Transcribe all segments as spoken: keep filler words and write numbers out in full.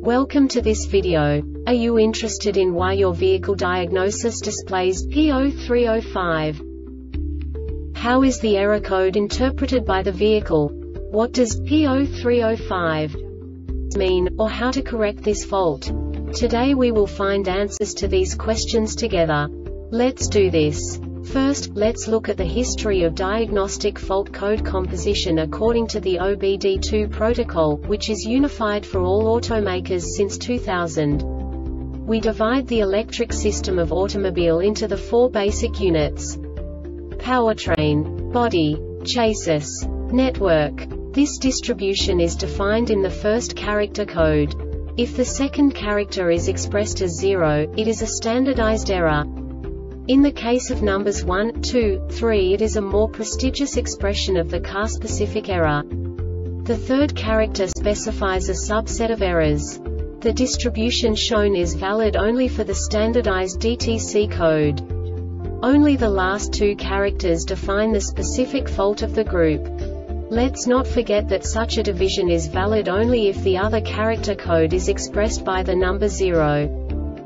Welcome to this video. Are you interested in why your vehicle diagnosis displays P zero three zero five? How is the error code interpreted by the vehicle? What does P zero three zero five mean, or how to correct this fault? Today we will find answers to these questions together. Let's do this. First, let's look at the history of diagnostic fault code composition according to the O B D two protocol, which is unified for all automakers since two thousand. We divide the electric system of automobile into the four basic units: powertrain, body, chassis, network. This distribution is defined in the first character code. If the second character is expressed as zero, it is a standardized error. In the case of numbers one, two, three, it is a more prestigious expression of the car-specific error. The third character specifies a subset of errors. The distribution shown is valid only for the standardized D T C code. Only the last two characters define the specific fault of the group. Let's not forget that such a division is valid only if the other character code is expressed by the number zero.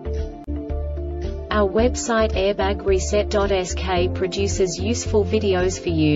Our website airbag reset dot S K produces useful videos for you.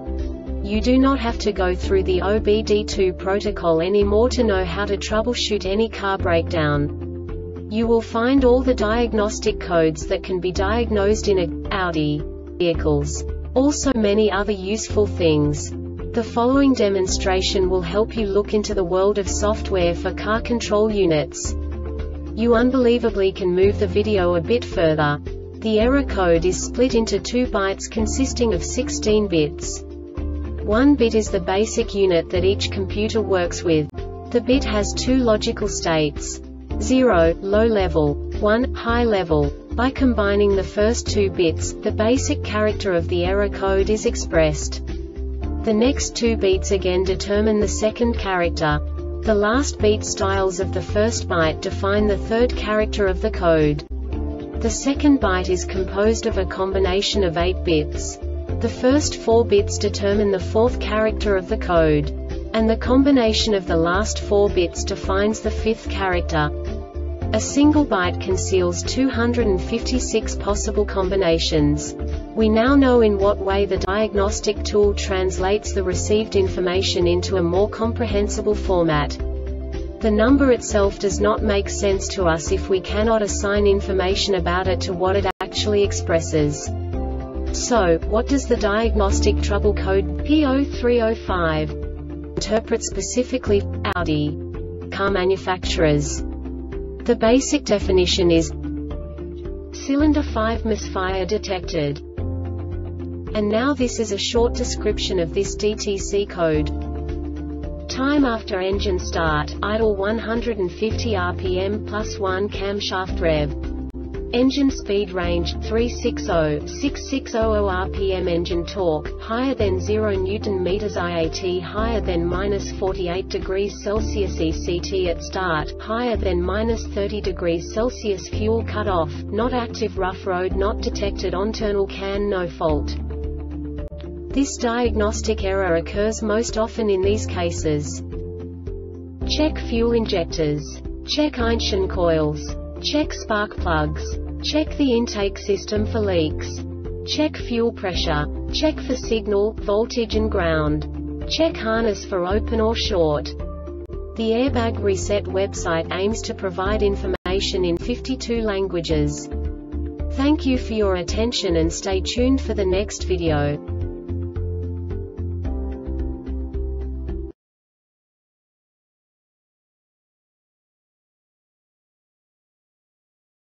You do not have to go through the O B D two protocol anymore to know how to troubleshoot any car breakdown. You will find all the diagnostic codes that can be diagnosed in a Audi vehicles. Also many other useful things. The following demonstration will help you look into the world of software for car control units. You unbelievably can move the video a bit further. The error code is split into two bytes consisting of sixteen bits. One bit is the basic unit that each computer works with. The bit has two logical states: zero, low level, one, high level. By combining the first two bits, the basic character of the error code is expressed. The next two bits again determine the second character. The last beat styles of the first byte define the third character of the code. The second byte is composed of a combination of eight bits. The first four bits determine the fourth character of the code. And the combination of the last four bits defines the fifth character. A single byte conceals two hundred fifty-six possible combinations. We now know in what way the diagnostic tool translates the received information into a more comprehensible format. The number itself does not make sense to us if we cannot assign information about it to what it actually expresses. So, what does the diagnostic trouble code P zero three zero five interpret specifically for Audi car manufacturers? The basic definition is cylinder five misfire detected. And now this is a short description of this D T C code. Time after engine start, idle one hundred fifty R P M plus one camshaft rev. Engine speed range, three hundred sixty to six thousand six hundred R P M. Engine torque, higher than zero newton meters. I A T higher than minus forty-eight degrees Celsius. E C T at start, higher than minus thirty degrees Celsius. Fuel cut off, not active. Rough road not detected. Internal can no fault. This diagnostic error occurs most often in these cases: check fuel injectors, check Einstein coils, check spark plugs, check the intake system for leaks, check fuel pressure, check for signal, voltage and ground, check harness for open or short. The Airbag Reset website aims to provide information in fifty-two languages. Thank you for your attention and stay tuned for the next video.